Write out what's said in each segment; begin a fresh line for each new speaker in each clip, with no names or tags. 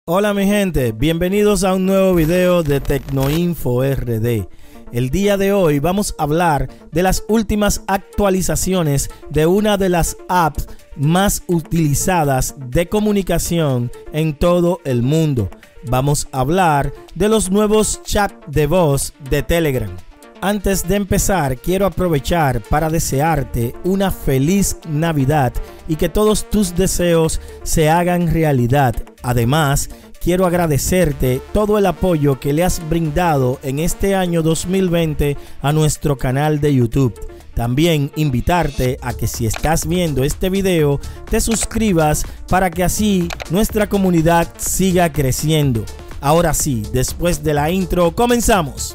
Hola mi gente, bienvenidos a un nuevo video de Tecnoinfo RD. El día de hoy vamos a hablar de las últimas actualizaciones de una de las apps más utilizadas de comunicación en todo el mundo. Vamos a hablar de los nuevos chats de voz de Telegram. Antes de empezar, quiero aprovechar para desearte una feliz Navidad y que todos tus deseos se hagan realidad. Además, quiero agradecerte todo el apoyo que le has brindado en este año 2020 a nuestro canal de YouTube. También invitarte a que si estás viendo este video, te suscribas para que así nuestra comunidad siga creciendo. Ahora sí, después de la intro, comenzamos.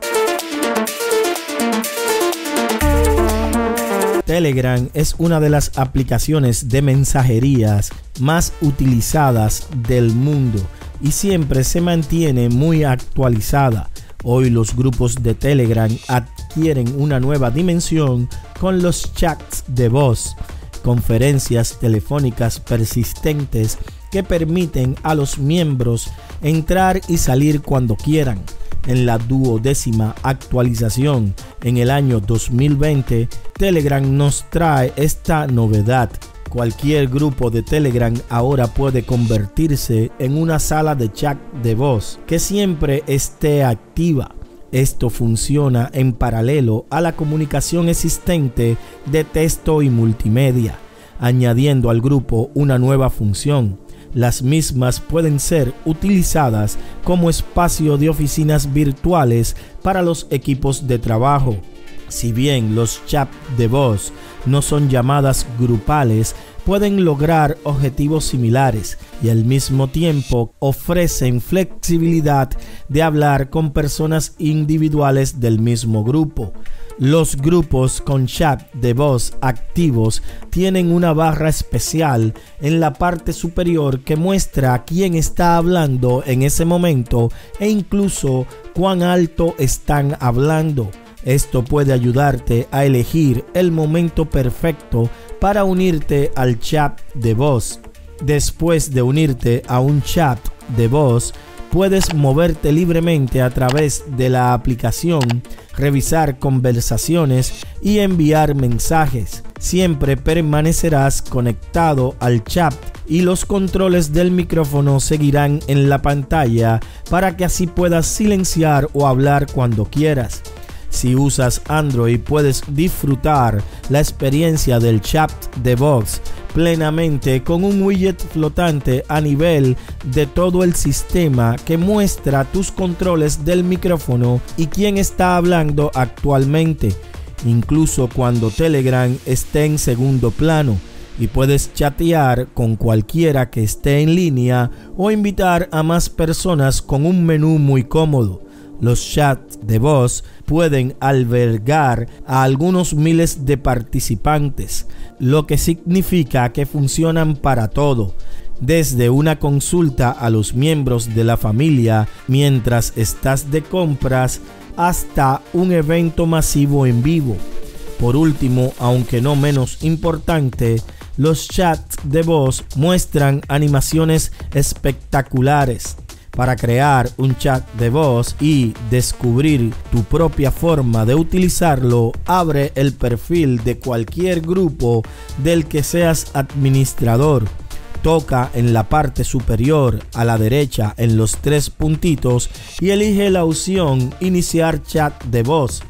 Telegram es una de las aplicaciones de mensajerías más utilizadas del mundo y siempre se mantiene muy actualizada. Hoy los grupos de Telegram adquieren una nueva dimensión con los chats de voz, conferencias telefónicas persistentes que permiten a los miembros entrar y salir cuando quieran. En la 12ª actualización en el año 2020, Telegram nos trae esta novedad. Cualquier grupo de Telegram ahora puede convertirse en una sala de chat de voz que siempre esté activa. Esto funciona en paralelo a la comunicación existente de texto y multimedia, añadiendo al grupo una nueva función. Las mismas pueden ser utilizadas como espacio de oficinas virtuales para los equipos de trabajo. Si bien los chats de voz no son llamadas grupales, pueden lograr objetivos similares y al mismo tiempo ofrecen flexibilidad de hablar con personas individuales del mismo grupo. Los grupos con chat de voz activos tienen una barra especial en la parte superior que muestra quién está hablando en ese momento e incluso cuán alto están hablando. Esto puede ayudarte a elegir el momento perfecto para unirte al chat de voz. Después de unirte a un chat de voz, puedes moverte libremente a través de la aplicación, revisar conversaciones y enviar mensajes. Siempre permanecerás conectado al chat y los controles del micrófono seguirán en la pantalla para que así puedas silenciar o hablar cuando quieras. Si usas Android, puedes disfrutar la experiencia del chat de voz plenamente con un widget flotante a nivel de todo el sistema que muestra tus controles del micrófono y quién está hablando actualmente, incluso cuando Telegram esté en segundo plano, y puedes chatear con cualquiera que esté en línea o invitar a más personas con un menú muy cómodo. Los chats de voz pueden albergar a algunos miles de participantes, lo que significa que funcionan para todo, desde una consulta a los miembros de la familia mientras estás de compras hasta un evento masivo en vivo. Por último, aunque no menos importante, los chats de voz muestran animaciones espectaculares. Para crear un chat de voz y descubrir tu propia forma de utilizarlo, abre el perfil de cualquier grupo del que seas administrador. Toca en la parte superior a la derecha en los 3 puntitos y elige la opción Iniciar chat de voz.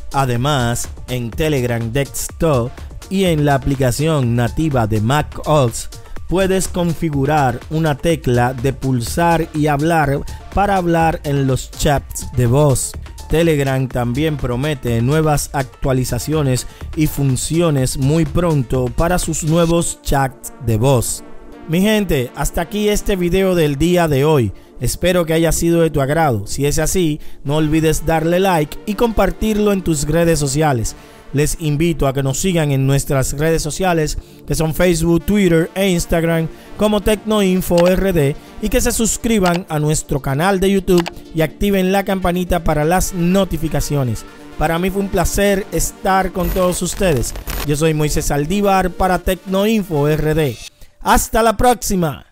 Además, en Telegram Desktop y en la aplicación nativa de macOS, puedes configurar una tecla de pulsar y hablar para hablar en los chats de voz. Telegram también promete nuevas actualizaciones y funciones muy pronto para sus nuevos chats de voz. Mi gente, hasta aquí este video del día de hoy. Espero que haya sido de tu agrado. Si es así, no olvides darle like y compartirlo en tus redes sociales. Les invito a que nos sigan en nuestras redes sociales, que son Facebook, Twitter e Instagram, como Tecnoinfo RD, y que se suscriban a nuestro canal de YouTube y activen la campanita para las notificaciones. Para mí fue un placer estar con todos ustedes. Yo soy Moisés Saldívar para Tecnoinfo RD. ¡Hasta la próxima!